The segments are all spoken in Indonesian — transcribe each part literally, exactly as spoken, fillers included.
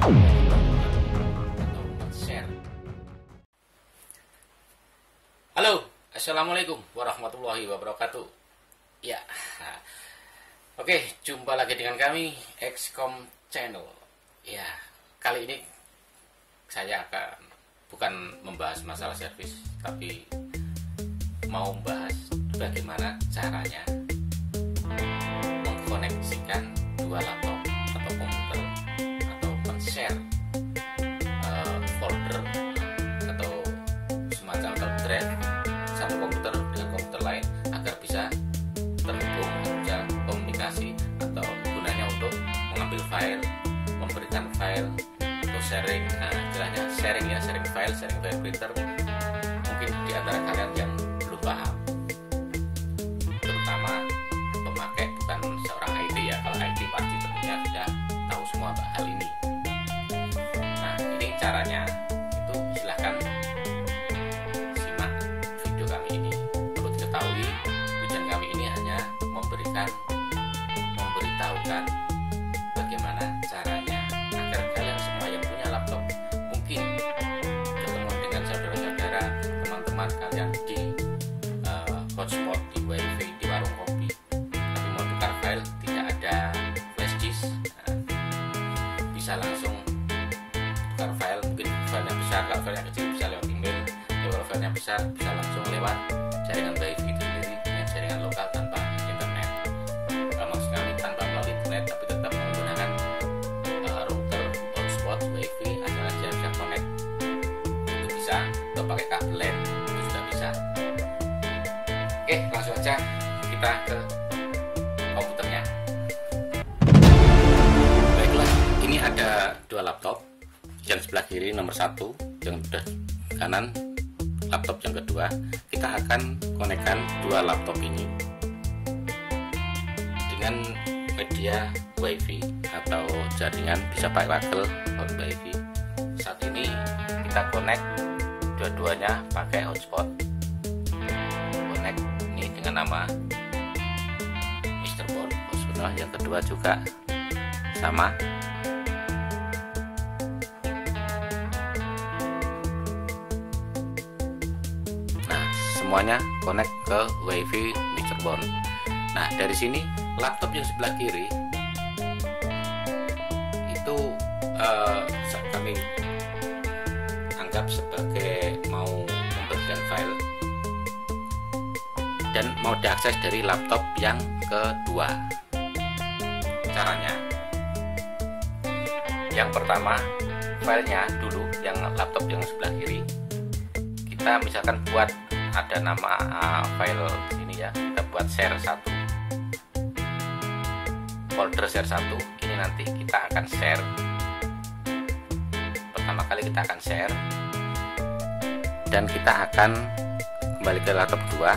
share. Halo, assalamualaikum warahmatullahi wabarakatuh. Ya, oke, jumpa lagi dengan kami X-Com Channel. Ya, kali ini saya akan bukan membahas masalah servis, tapi mau membahas bagaimana caranya mengkoneksikan dua laptop atau komputer atau men-share uh, folder atau semacam drive satu komputer dengan komputer lain agar bisa terhubung, bisa komunikasi, atau gunanya untuk mengambil file, memberikan file atau sharing. Nah, istilahnya sharing ya, sharing file, sharing file printer. Mungkin di antara kalian yang belum paham, terutama pemakai bukan seorang I T ya. Kalau I T pasti tentunya sudah tahu semua hal ini. Nah, ini caranya itu silahkan simak video kami ini. Perlu diketahui, tujuan kami ini hanya memberikan memberitahukan bagaimana caranya agar kalian semua yang punya laptop, mungkin ketemu dengan saudara-saudara, teman-teman kalian di uh, hotspot, di wifi, di warung kopi, tapi mau tukar file tidak ada flash disk, nah, bisa langsung tukar file. Mungkin filenya besar, kalau filenya kecil bisa lewat email, kalau filenya besar bisa langsung lewat jaringan wifi itu sendiri dengan jaringan lokal tanpa internet. Nah, maksud kami tanpa melalui internet, tapi tetap menggunakan uh, router, hotspot, wifi, asal aja bisa connect itu bisa, atau pakai kabel LAN itu juga bisa. Oke, langsung aja kita ke komputernya. Baiklah, ini ada dua laptop, yang sebelah kiri nomor satu, yang sebelah kanan laptop yang kedua. Kita akan konekkan dua laptop ini dengan media wifi atau jaringan, bisa pakai kabel atau wifi. Saat ini kita connect dua-duanya pakai hotspot. Connect ini dengan nama mister Bond. Hotspot yang kedua juga sama. Semuanya connect ke wifi mister Bond. Nah, dari sini laptop yang sebelah kiri itu uh, kami anggap sebagai mau membagikan file dan mau diakses dari laptop yang kedua. Caranya, yang pertama, filenya dulu yang laptop yang sebelah kiri kita misalkan buat ada nama uh, file sini ya, kita buat share satu, folder share satu. Ini nanti kita akan share, pertama kali kita akan share, dan kita akan kembali ke laptop dua.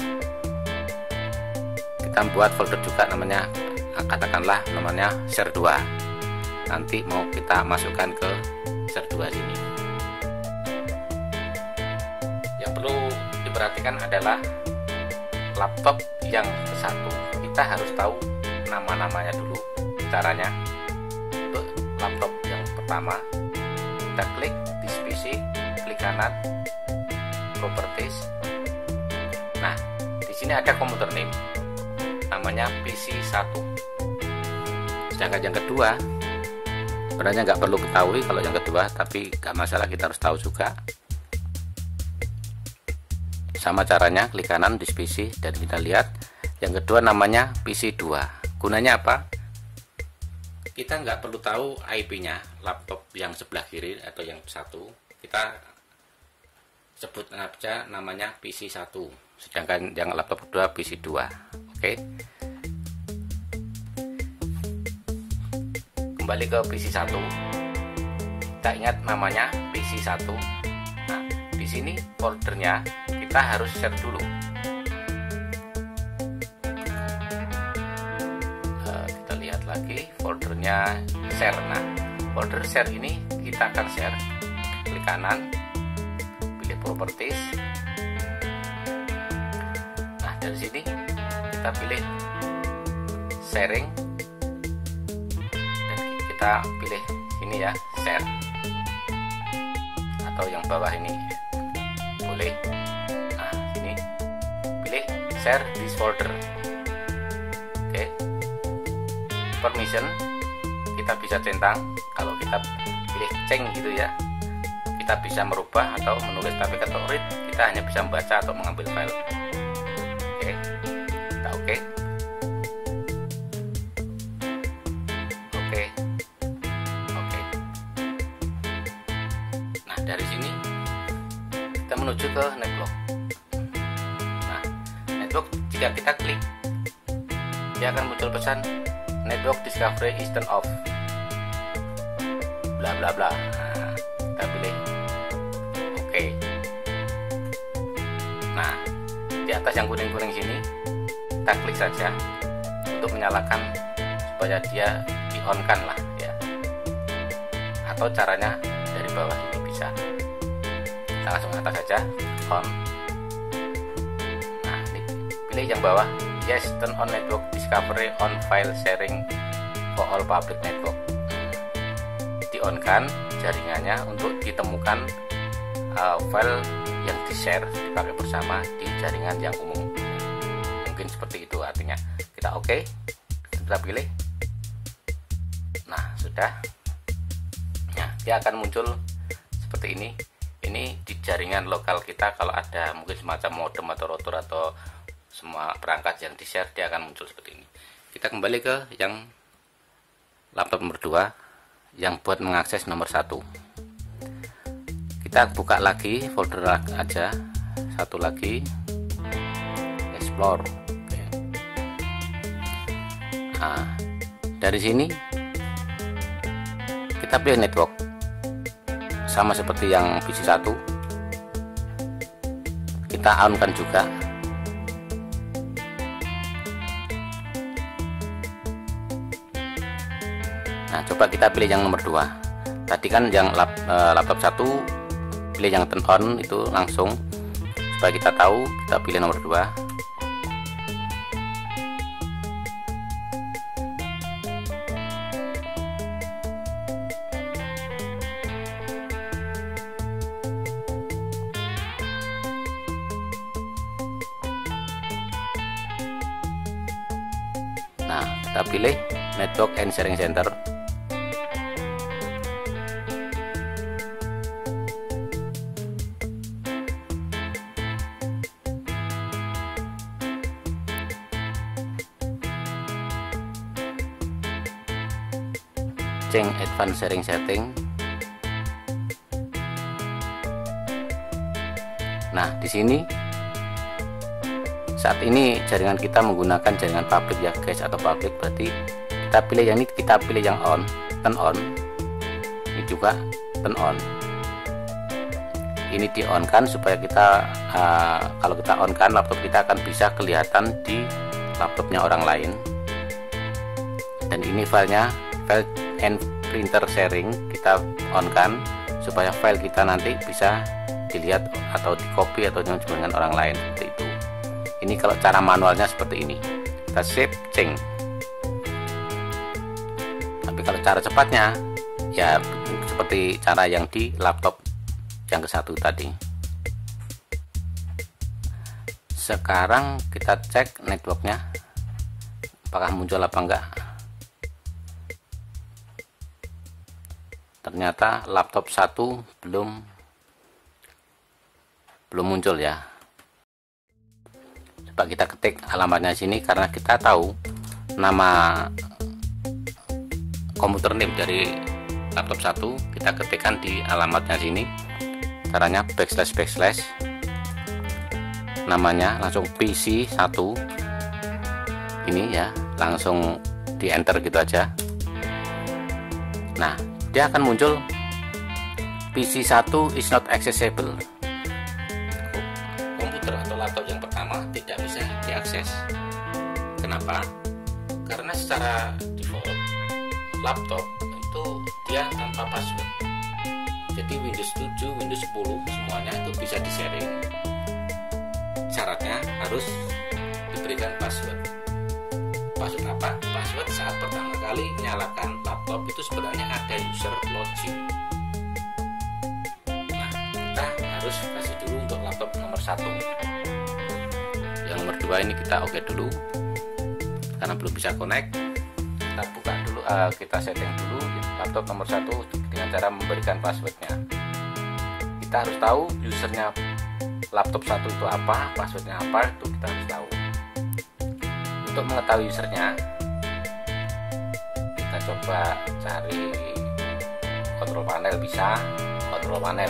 Kita buat folder juga namanya, katakanlah namanya share dua. Nanti mau kita masukkan ke share dua sini. Yang perlu diperhatikan adalah laptop yang satu, kita harus tahu nama-namanya dulu. Caranya, untuk laptop yang pertama kita klik di P C, klik kanan properties. Nah, di sini ada komputer name namanya P C satu. Sedangkan yang kedua sebenarnya nggak perlu ketahui kalau yang kedua, tapi nggak masalah, kita harus tahu juga. Sama caranya, klik kanan di P C dan kita lihat yang kedua namanya P C dua. Gunanya apa? Kita nggak perlu tahu I P-nya laptop yang sebelah kiri atau yang satu. Kita sebut aja namanya P C satu. Sedangkan yang laptop kedua P C dua. Oke. Kembali ke P C satu. Kita ingat namanya P C satu. Nah, di sini foldernya kita harus share dulu. Uh, kita lihat lagi foldernya share. Nah, folder share ini kita akan share. Klik kanan, pilih properties. Nah, dari sini kita pilih sharing dan kita pilih sini ya, share, atau yang bawah ini boleh. Nah sini pilih share this folder. Oke, permission kita bisa centang. Kalau kita pilih ceng gitu ya, kita bisa merubah atau menulis. Tapi kalau read kita hanya bisa membaca atau mengambil file. Oke, kita oke. Oke, oke. Nah dari sini kita menuju ke network. Nah network jika kita klik, dia akan muncul pesan network discovery is turned off, bla bla bla. Nah, kita pilih oke. Nah di atas yang kuning-kuning sini kita klik saja untuk menyalakan supaya dia di on kan lah ya, atau caranya dari bawah ini bisa. Kita langsung atas saja on. Nah ini pilih yang bawah, yes, turn on network discovery on file sharing for all public network. Di on kan jaringannya untuk ditemukan uh, file yang di share, dipakai bersama di jaringan yang umum. Mungkin seperti itu artinya. Kita oke, okay. Kita pilih. Nah sudah. Nah dia akan muncul seperti ini. Ini di jaringan lokal kita, kalau ada mungkin semacam modem atau router atau semua perangkat yang di share, dia akan muncul seperti ini. Kita kembali ke yang laptop nomor dua yang buat mengakses nomor satu. Kita buka lagi folder aja, satu lagi, explore. Oke. Nah dari sini kita pilih network, sama seperti yang P C satu, kita on kan juga. Nah coba kita pilih yang nomor dua. Tadi kan yang lap, eh, laptop satu pilih yang turn on itu langsung. Supaya kita tahu, kita pilih nomor dua. Nah kita pilih network and sharing center. Change advanced sharing setting. Nah di sini saat ini jaringan kita menggunakan jaringan public ya guys, atau public, berarti kita pilih yang ini, kita pilih yang on, turn on. Ini juga turn on. Ini di on kan supaya kita uh, kalau kita on kan laptop kita akan bisa kelihatan di laptopnya orang lain. Dan ini filenya, file and printer sharing, kita on kan supaya file kita nanti bisa dilihat atau di copy atau dengan orang lain, seperti itu. Ini kalau cara manualnya seperti ini, kita save, change. Tapi kalau cara cepatnya ya seperti cara yang di laptop yang ke satu tadi. Sekarang kita cek networknya apakah muncul apa enggak. Ternyata laptop satu belum belum muncul ya. Coba kita ketik alamatnya sini, karena kita tahu nama komputer name dari laptop satu, kita ketikkan di alamatnya sini. Caranya backslash backslash namanya, langsung P C satu ini ya, langsung di enter gitu aja. Nah dia akan muncul P C satu is not accessible. Komputer atau laptop yang pertama tidak bisa diakses. Kenapa? Karena secara default laptop itu dia tanpa password. Jadi Windows tujuh, Windows sepuluh semuanya itu bisa di-sharing. Syaratnya harus diberikan password. Password apa? Password saat pertama kali nyalakan laptop laptop itu sebenarnya ada user login. Nah, kita harus kasih dulu untuk laptop nomor satu. Yang nomor dua ini kita oke dulu karena belum bisa connect. Kita buka dulu, uh, kita setting dulu laptop nomor satu dengan cara memberikan passwordnya. Kita harus tahu usernya laptop satu itu apa, passwordnya apa, itu kita harus tahu. Untuk mengetahui usernya, kita coba cari kontrol panel, bisa kontrol panel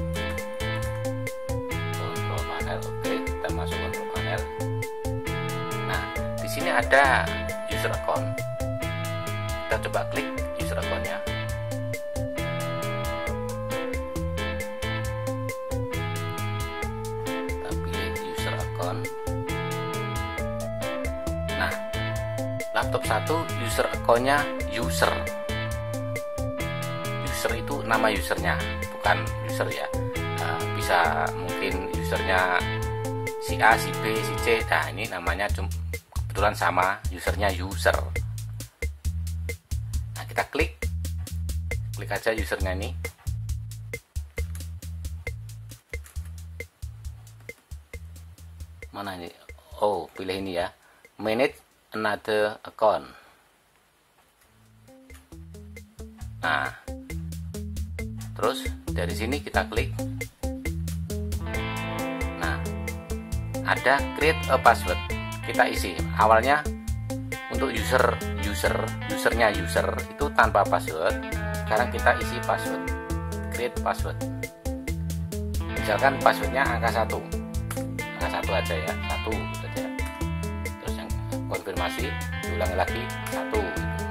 kontrol panel oke, kita masuk kontrol panel. Nah, di sini ada user account, kita coba klik user account-nya. Kita pilih user account. Nah, laptop satu user account-nya user. User itu nama usernya, bukan user ya. Nah, bisa mungkin usernya si A, si B, si C. Nah, ini namanya kebetulan sama, usernya user. Nah, kita klik, klik aja usernya ini. Mana ini? Oh, pilih ini ya. Manage another account. Nah, terus dari sini kita klik. Nah, ada create a password. Kita isi. Awalnya untuk user user usernya user itu tanpa password. Sekarang kita isi password. Create password. Misalkan passwordnya angka satu, angka satu aja ya, satu gitu aja. Terus yang konfirmasi diulangi lagi satu.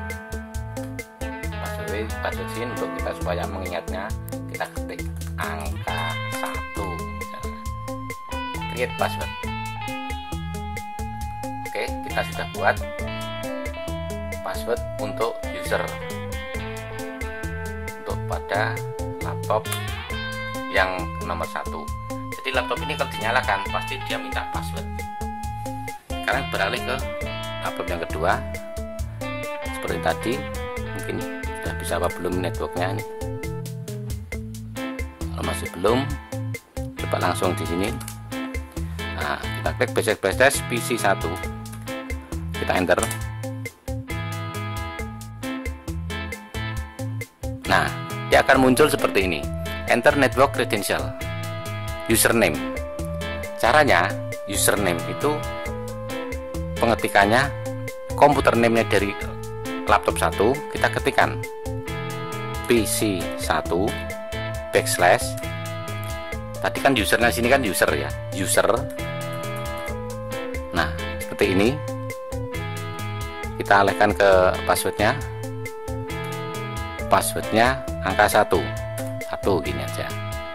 Password password sini untuk kita supaya mengingatnya, kita ketik angka satu. Create password. Oke, kita sudah buat password untuk user untuk pada laptop yang nomor satu. Jadi laptop ini kalau dinyalakan pasti dia minta password. Sekarang beralih ke laptop yang kedua. Seperti tadi, mungkin sudah bisa apa belum networknya ini. Kalau masih belum, coba langsung di sini. Nah, kita klik basic backslash P C satu. Kita enter. Nah, dia akan muncul seperti ini. Enter network credential, username. Caranya, username itu pengetikannya komputer name-nya dari laptop satu, kita ketikkan P C satu backslash. Tadi kan usernya sini kan user ya, user. Nah, seperti ini. Kita alihkan ke passwordnya. Passwordnya angka satu. Satu gini aja.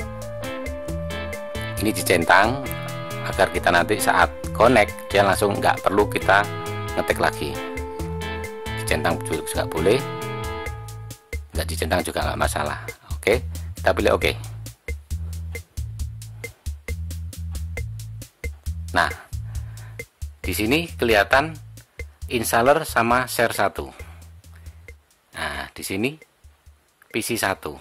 Ini dicentang agar kita nanti saat connect dia langsung nggak perlu kita ngetik lagi. Dicentang juga boleh, nggak dicentang juga nggak masalah. Oke, kita pilih oke. Nah, di sini kelihatan installer sama share satu. Nah, di sini P C satu,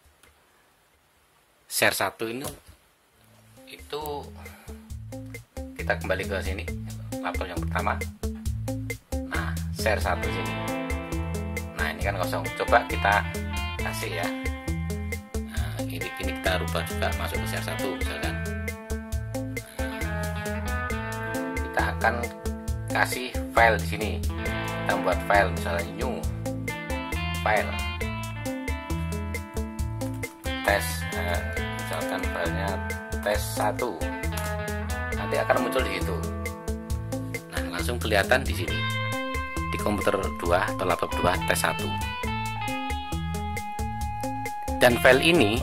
share satu ini itu kita kembali ke sini laptop yang pertama. Nah, share satu sini. Nah, ini kan kosong. Coba kita kasih ya. Nah, ini ini kita rubah juga masuk ke share satu misalkan. Kita akan kasih file di sini. Kita buat file misalnya new file tes, eh, misalkan filenya tes satu. Nanti akan muncul di situ. Nah, langsung kelihatan di sini di komputer dua atau laptop dua tes satu. Dan file ini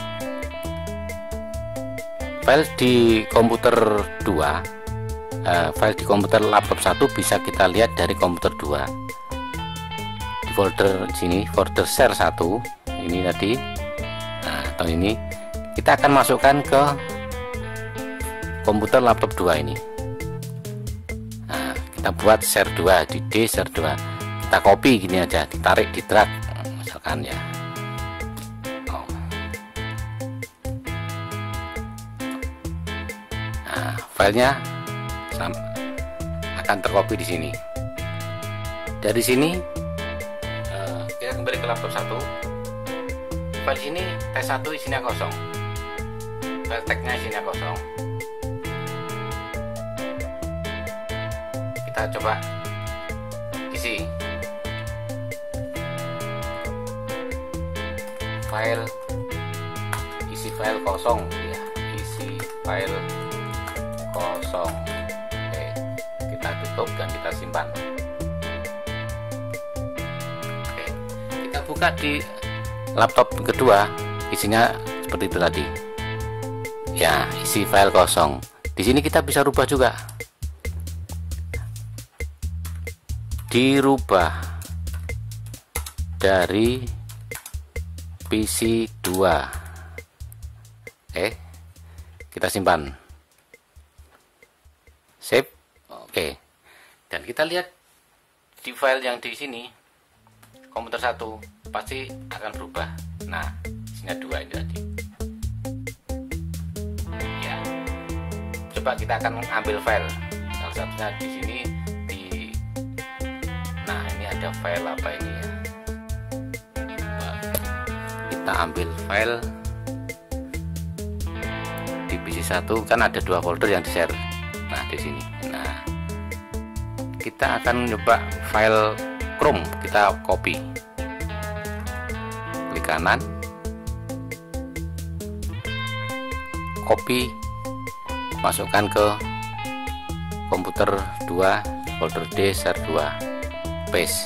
file di komputer dua, uh, file di komputer laptop satu bisa kita lihat dari komputer dua. Di folder sini, folder share satu ini tadi. Nah, atau ini kita akan masukkan ke komputer laptop dua ini. Nah, kita buat share dua di D share dua. Kita copy gini aja, ditarik, di drag. misalkan ya. Oh. Nah, filenya akan tercopy di sini. Dari sini uh, kita kembali ke laptop satu. File sini T satu isinya kosong, file tagnya isinya kosong. Kita coba isi file, isi file kosong ya, isi file kosong. Oke, kita tutup dan kita simpan. Oke, kita buka di laptop kedua, isinya seperti itu tadi ya, isi file kosong. Di sini kita bisa rubah juga, dirubah dari P C dua. Oke, kita simpan, save. Oke, dan kita lihat di file yang di sini komputer satu pasti akan berubah. Nah, isinya dua ini tadi ya. Coba kita akan ambil file, salah satunya di sini di, nah ini ada file apa ini ya, kita ambil file di P C satu, kan ada dua folder yang di share. Nah, di sini. Nah, kita akan coba file Chrome, kita copy, klik kanan, copy, masukkan ke komputer dua, folder D share dua, paste.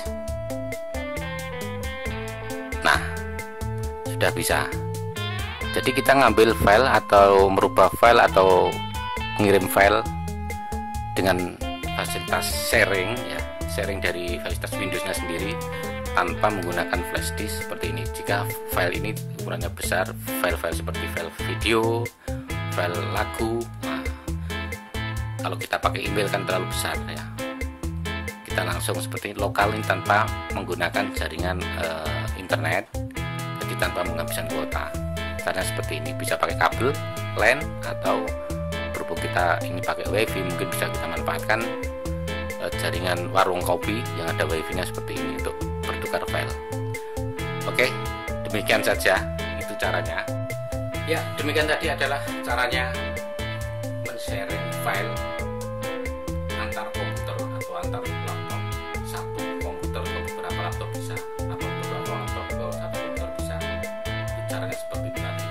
Nah, sudah bisa. Jadi kita ngambil file atau merubah file atau mengirim file dengan fasilitas sharing ya, sharing dari fasilitas Windowsnya sendiri tanpa menggunakan flash disk seperti ini. Jika file ini ukurannya besar, file-file seperti file video, file lagu, nah, kalau kita pakai email kan terlalu besar ya, kita langsung seperti lokal ini tanpa menggunakan jaringan uh, internet, jadi tanpa menghabiskan kuota. Karena seperti ini bisa pakai kabel LAN, atau berhubung kita ini pakai WiFi, mungkin bisa kita manfaatkan uh, jaringan warung kopi yang ada WiFi-nya seperti ini untuk bertukar file. Oke, demikian saja itu caranya. Ya, demikian tadi adalah caranya men-sharing file antar komputer atau antar laptop. Satu komputer ke beberapa laptop bisa, atau beberapa laptop ke satu komputer bisa. Itu caranya seperti itu tadi.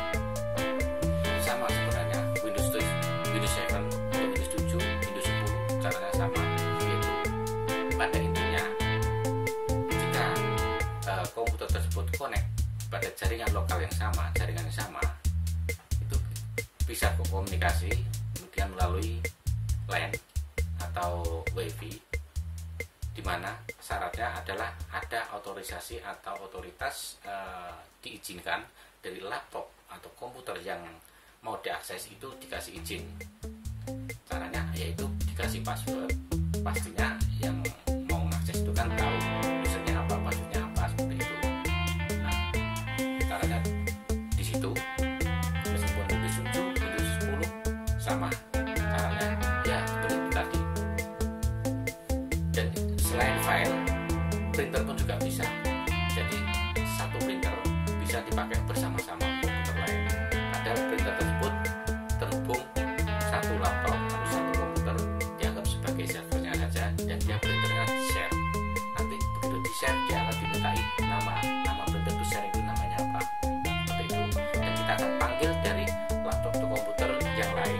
Sama sebenarnya Windows tujuh, Windows tujuh, Windows tujuh, Windows sepuluh caranya sama. Yaitu pada intinya jika uh, komputer tersebut connect pada jaringan lokal yang sama, jaringan yang sama, itu bisa komunikasi kemudian melalui LAN atau WiFi, di mana syaratnya adalah ada otorisasi atau otoritas e, diizinkan dari laptop atau komputer yang mau diakses, itu dikasih izin. Caranya yaitu dikasih password, pastinya yang mau mengakses itu kan tahu usernya apa, passwordnya apa, seperti itu. Nah, caranya di situ. Meskipun Windows tujuh, Windows sepuluh sama caranya ya seperti itu tadi. Dan selain file, printer pun juga bisa. Jadi satu printer bisa dipakai bersama-sama komputer lain. Padahal printer tersebut terhubung satu laptop atau satu komputer, dianggap sebagai servernya saja, dan dia printernya di-share. Nanti begitu di-share, dia akan dimintai nama nama printer itu share itu namanya apa, seperti itu. Dan kita akan panggil dari laptop atau komputer yang lain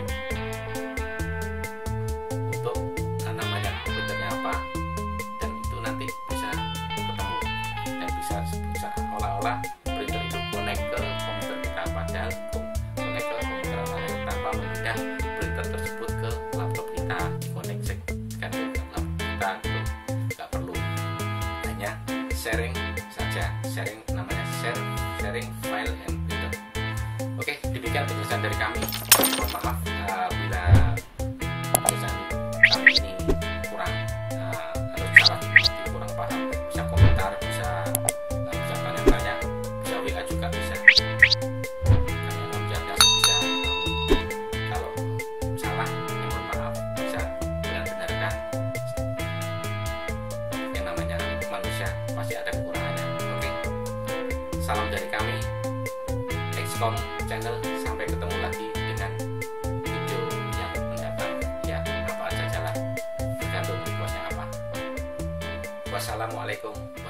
untuk namanya printernya apa, dan itu nanti bisa ketemu dan bisa, bisa olah-olah printer itu connect ke komputer kita, padahal connect ke komputer lain tanpa memindah printer tersebut ke laptop kita, dikoneksikan ke laptop kita, itu nggak perlu, hanya sharing saja, sharing namanya share, sharing file and printer. Oke, demikian penjelasan dari kami. Mohon maaf uh, bila penjelasan kami ini kurang uh, atau salah, kurang paham, bisa komentar, bisa uh, ucapkan salam dari kami X COM Channel. Sampai ketemu lagi dengan video yang mendatang ya, apa aja jalan tergantung bosnya apa. Wassalamualaikum